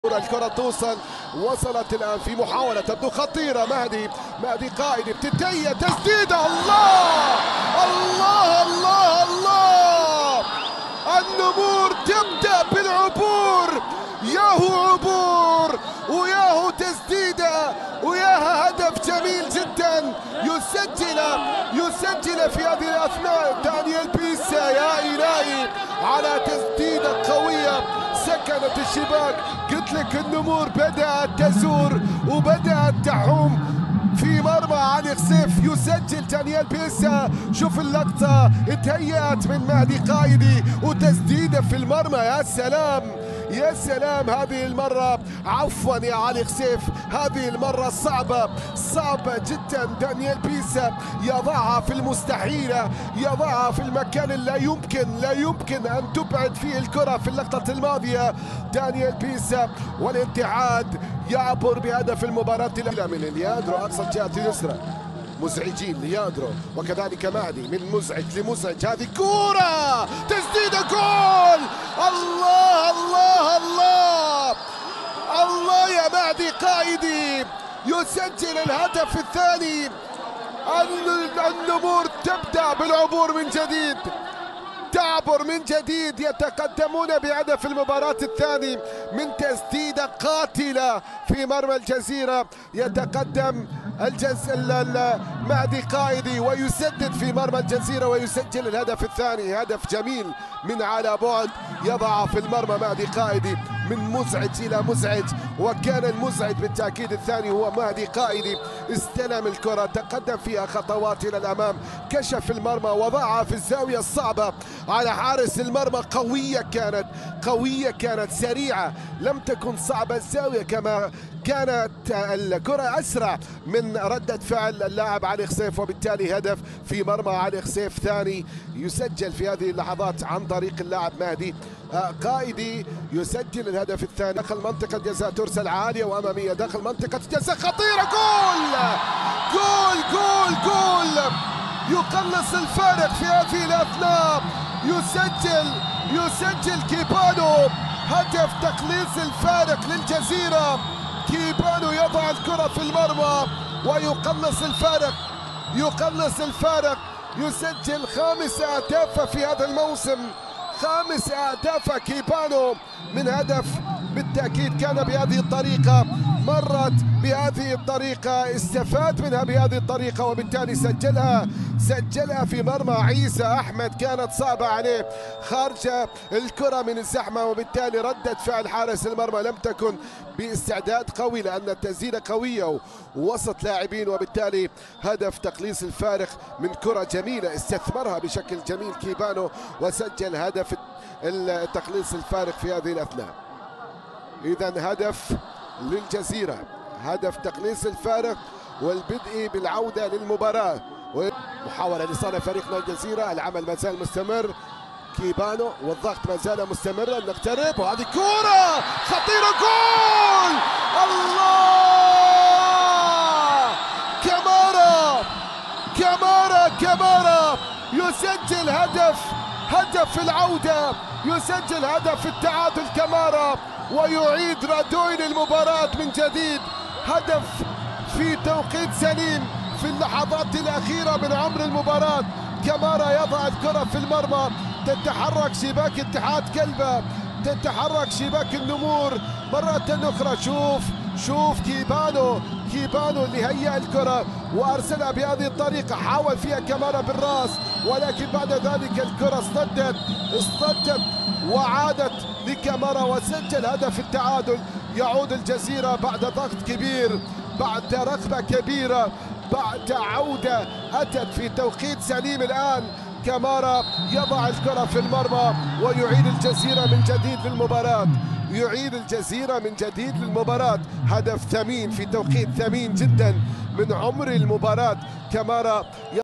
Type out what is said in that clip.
الكرة توصل، وصلت الآن في محاولة تبدو خطيرة. مهدي قائدي بتنتهي تسديدة. الله الله الله الله، النمور تبدأ بالعبور، ياهو عبور وياهو تسديدة وياها هدف جميل جدا يسجل في هذه الأثناء دانيال بيسا. يا إلهي على تسديدة قوية سكنت الشباك. قلت لك النمور بدأت تزور وبدأت تحوم في مرمى علي خسيف. يسجل دانيال بيسا. شوف اللقطة، اتهيأت من مهدي قايدي وتسديدة في المرمى. يا سلام يا سلام، هذه المرة عفوا يا علي خسيف، هذه المرة صعبة جدا. دانيال بيسا يضعها في المستحيلة، يضعها في المكان اللي لا يمكن أن تبعد فيه الكرة. في اللقطة الماضية دانيال بيسا والاتحاد يعبر بهدف المباراة الأولى من لياندرو أقصى الجهة اليسرى. مزعجين لياندرو وكذلك مهدي، من مزعج لمزعج. هذه كورة تسديدة جول. الله الله الله الله يا مهدي قايدي يسجل الهدف الثاني. النمور تبدأ بالعبور من جديد، تعبر من جديد. يتقدمون بهدف المباراة الثاني من تسديدة قاتلة في مرمى الجزيرة. يتقدم مهدي قايدي ويسدد في مرمى الجزيرة ويسجل الهدف الثاني. هدف جميل من على بعد، يضع في المرمى مهدي قايدي من مزعج إلى مزعج، وكان المزعج بالتأكيد الثاني هو مهدي قايدي. استلم الكرة، تقدم فيها خطوات إلى الأمام، كشف المرمى وضعها في الزاوية الصعبة على حارس المرمى. قوية كانت سريعة، لم تكن صعبة الزاوية كما كانت الكرة أسرع من ردة فعل اللاعب علي خسيف، وبالتالي هدف في مرمى علي خسيف ثاني يسجل في هذه اللحظات عن طريق اللاعب مهدي قايدي. يسجل الهدف الثاني داخل منطقة جزاء، ترسل عالية وأمامية داخل منطقة جزاء خطيرة. جول يقلص الفارق في هذه الأثناء. يسجل كيبانو هدف تقليص الفارق للجزيرة. كيبانو يضع الكرة في المرمى ويقلص الفارق. يسجل 5 أهداف في هذا الموسم، 5 أهداف كيبانو من هدف بالتأكيد كان بهذه الطريقة، مرت بهذه الطريقة، استفاد منها بهذه الطريقة، وبالتالي سجلها في مرمى عيسى أحمد. كانت صعبة عليه خارج الكرة من الزحمة، وبالتالي ردة فعل حارس المرمى لم تكن باستعداد قوي لأن التسديدة قوية ووسط لاعبين، وبالتالي هدف تقليص الفارق من كرة جميلة استثمرها بشكل جميل كيبانو وسجل هدف تقليص الفارق في هذه الأثناء. إذا هدف للجزيرة، هدف تقليص الفارق والبدء بالعودة للمباراة. محاولة لصالح فريقنا الجزيرة، العمل ما زال مستمر. كيبانو والضغط ما زال مستمرا. نقترب وهذه كورة خطيرة. جول. الله، كمارا يسجل هدف العودة، يسجل هدف التعادل كمارا ويعيد رادوين المباراة من جديد. هدف في توقيت سليم في اللحظات الأخيرة من عمر المباراة. كمارا يضع الكرة في المرمى، تتحرك شباك اتحاد كلبة، تتحرك شباك النمور مرة أخرى. شوف كيبانو اللي هيأ الكرة وأرسلها بهذه الطريقة. حاول فيها كمارا بالراس، ولكن بعد ذلك الكرة اصطدت وعادت لكمارا وسجل هدف التعادل. يعود الجزيرة بعد ضغط كبير، بعد رغبة كبيرة، بعد عودة أتت في توقيت سليم. الآن كمارا يضع الكرة في المرمى ويعيد الجزيرة من جديد للمباراة. هدف ثمين في توقيت ثمين جدا من عمر المباراة. كمارا